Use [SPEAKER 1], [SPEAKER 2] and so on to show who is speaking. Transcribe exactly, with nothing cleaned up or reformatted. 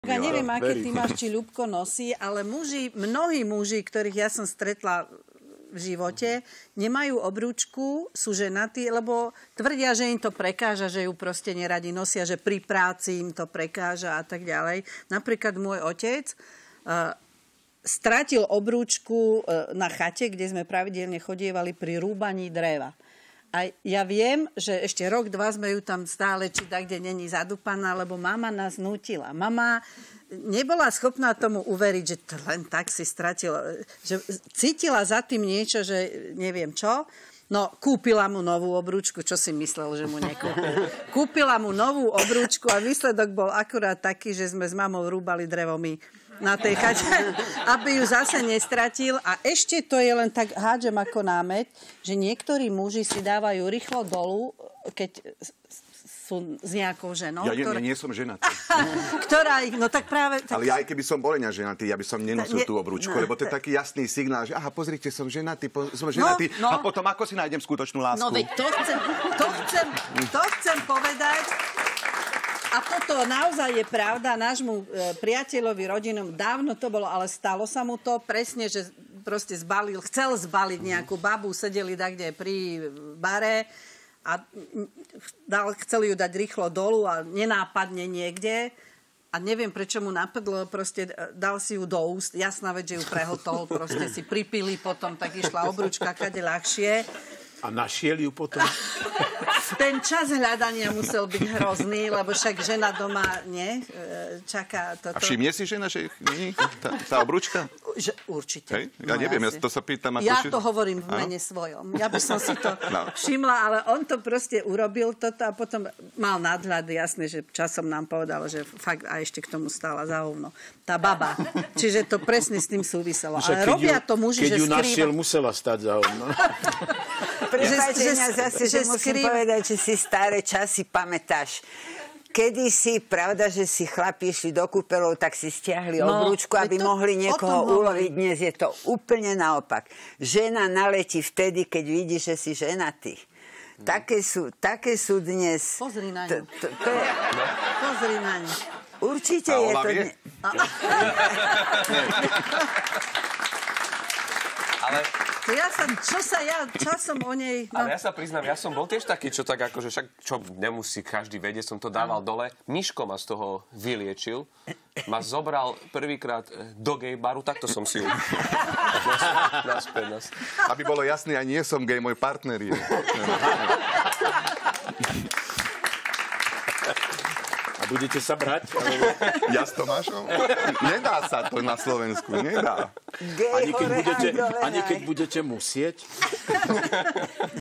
[SPEAKER 1] Ja neviem, aké ty máš, či Ľubko nosí, ale muži, mnohí muži, ktorých ja som stretla v živote, nemajú obrúčku, sú ženatí, lebo tvrdia, že im to prekáža, že ju proste neradi nosia, že pri práci im to prekáža a tak ďalej. Napríklad môj otec uh, stratil obrúčku uh, na chate, kde sme pravidelne chodievali pri rúbaní dreva. A ja viem, že ešte rok, dva sme ju tam stále, či tak, kde není zadupaná, lebo mama nás nútila. Mama nebola schopná tomu uveriť, že to len tak si stratila. Že cítila za tým niečo, že neviem čo. No, kúpila mu novú obrúčku, čo si myslel, že mu nekúpil. Kúpila mu novú obrúčku a výsledok bol akurát taký, že sme s mamou rúbali drevo my na tej chate, aby ju zase nestratil. A ešte to je len tak, hádžem ako námet, že niektorí muži si dávajú rýchlo dolu, keď sú s nejakou ženou.
[SPEAKER 2] Ja
[SPEAKER 1] ktorá...
[SPEAKER 2] nie, nie som ženatý.
[SPEAKER 1] ktorá ich, no tak práve... Tak...
[SPEAKER 2] Ale ja aj keby som bol ženatý, ja by som nenosil
[SPEAKER 1] ne...
[SPEAKER 2] tú obrúčku,
[SPEAKER 1] no,
[SPEAKER 2] lebo to je taký jasný signál, že aha, pozrite, som ženatý, po, som ženatý,
[SPEAKER 1] no, no.
[SPEAKER 2] A potom ako si nájdem skutočnú lásku?
[SPEAKER 1] No veď to chcem, to chcem, to chcem povedať. A toto naozaj je pravda nášmu e, priateľovi, rodinom. Dávno to bolo, ale stalo sa mu to presne, že proste zbalil, chcel zbaliť nejakú babu, sedeli takde pri bare a dal, chceli ju dať rýchlo dolu a nenápadne niekde. A neviem, prečo mu napadlo, proste dal si ju do úst. Jasná vec, že ju prehotol, proste si pripili, potom tak išla obrúčka, kade ľahšie.
[SPEAKER 3] A našiel ju potom?
[SPEAKER 1] Ten čas hľadania musel byť hrozný, lebo však žena doma, nie, čaká toto.
[SPEAKER 2] A všimne si žena, že nie tá, tá obrúčka?
[SPEAKER 1] Že, určite.
[SPEAKER 2] Hej? Ja
[SPEAKER 1] no,
[SPEAKER 2] neviem,
[SPEAKER 1] ja
[SPEAKER 2] ja to sa pýtam. Ako
[SPEAKER 1] ja
[SPEAKER 2] či...
[SPEAKER 1] to hovorím v mene ano? svojom. Ja by som si to no. všimla, ale on to proste urobil toto a potom mal nadhľad, jasné, že časom nám povedal, že fakt a ešte k tomu stála za hovno. Tá baba. Čiže to presne s tým súviselo.
[SPEAKER 3] Však
[SPEAKER 1] ale robia
[SPEAKER 3] ju,
[SPEAKER 1] to muži,
[SPEAKER 3] keď
[SPEAKER 1] že
[SPEAKER 3] ju
[SPEAKER 1] skrýva...
[SPEAKER 3] našiel, musela stať za hovno.
[SPEAKER 4] Prepáčte,
[SPEAKER 1] že,
[SPEAKER 4] ja zase,
[SPEAKER 1] že,
[SPEAKER 4] že musím
[SPEAKER 1] skrýva...
[SPEAKER 4] povedať, že si staré časy pamätáš. Kedy si, pravda, že si chlapi išli do kúpeľov, tak si stiahli
[SPEAKER 1] no,
[SPEAKER 4] obrúčku, aby
[SPEAKER 1] to,
[SPEAKER 4] mohli niekoho uloviť. Dnes je to úplne naopak. Žena naletí vtedy, keď vidí, že si ženatý. No. Také sú, také sú dnes...
[SPEAKER 1] Pozri na ňu.
[SPEAKER 4] To, to, to je...
[SPEAKER 1] no. Pozri na ňu.
[SPEAKER 4] Určite
[SPEAKER 2] a
[SPEAKER 4] je
[SPEAKER 2] ona
[SPEAKER 4] to...
[SPEAKER 2] Vie?
[SPEAKER 5] Ale...
[SPEAKER 1] Ja som, čo sa ja časom o nej... No.
[SPEAKER 5] Ale ja sa priznám, ja som bol tiež taký, čo tak akože však, čo nemusí každý vedieť, som to dával dole. Miško ma z toho vyliečil. Ma zobral prvýkrát do gay baru, takto som si ju... naspäť, naspäť.
[SPEAKER 2] Aby bolo jasné, ja nie som gay, môj partner je.
[SPEAKER 3] Budete sa brať?
[SPEAKER 2] Ja s Tomášom? Nedá sa to na Slovensku, nedá.
[SPEAKER 4] Gej,
[SPEAKER 3] Ani keď
[SPEAKER 4] hore,
[SPEAKER 3] budete,
[SPEAKER 4] dole,
[SPEAKER 3] ani keď budete musieť?